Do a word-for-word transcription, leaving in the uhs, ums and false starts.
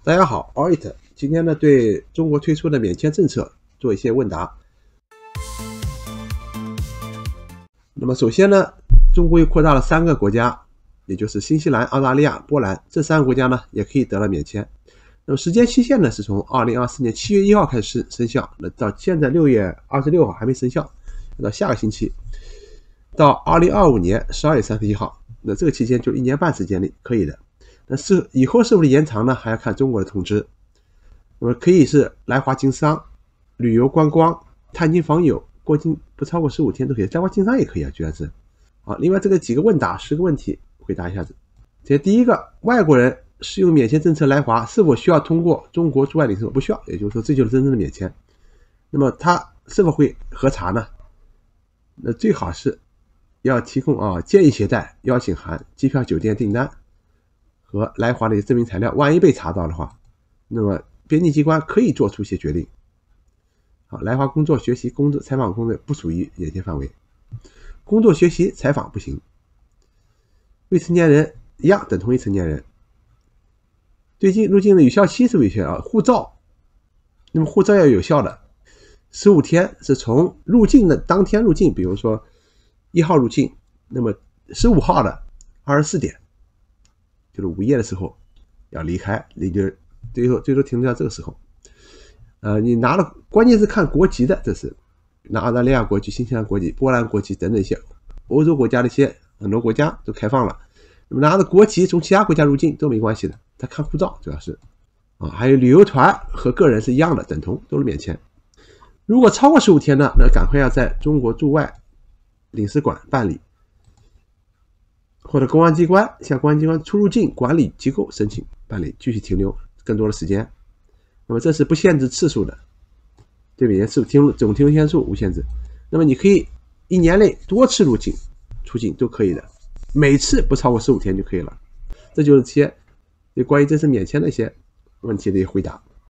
大家好 ，A L I T 今天呢对中国推出的免签政策做一些问答。那么首先呢，中国又扩大了三个国家，也就是新西兰、澳大利亚、波兰这三个国家呢也可以得到免签。那么时间期限呢是从二零二四年七月一号开始生效，那到现在六月二十六号还没生效，到下个星期到二零二五年十二月三十一号，那这个期间就一年半时间里可以的。那是以后是不是延长呢？还要看中国的通知。那么可以是来华经商、旅游观光、探亲访友，过境不超过十五天都可以。来华经商也可以啊，居然是。啊，另外这个几个问答，十个问题回答一下子。这第一个，外国人适用免签政策来华，是否需要通过中国驻外领事馆？不需要，也就是说这就是真正的免签。那么他是否会核查呢？那最好是要提供啊建议携带、邀请函、机票、酒店订单和来华的证明材料，万一被查到的话，那么边境机关可以做出一些决定。好，来华工作、学习、工作、采访工作不属于免签范围，工作、学习、采访不行。未成年人一样等同未成年人。最近入境的有效期是不是有效啊？护照，那么护照要有效的，十五天是从入境的当天入境，比如说一号入境，那么十五号的二十四点。就是午夜的时候要离开，你就最后最多停留到这个时候。呃，你拿了，关键是看国籍的，这是拿澳大利亚国籍、新西兰国籍、波兰国籍等等一些欧洲国家的一些很多国家都开放了。那么拿着国籍从其他国家入境都没关系的，他看护照主要是啊，还有旅游团和个人是一样的，等同都是免签。如果超过十五天呢，那赶快要在中国驻外领事馆办理。或者公安机关向公安机关出入境管理机构申请办理，继续停留更多的时间。那么这是不限制次数的，对免签次数停总停留天数无限制。那么你可以一年内多次入境出境都可以的，每次不超过十五天就可以了。这就是些关于这次免签的一些问题的一些回答。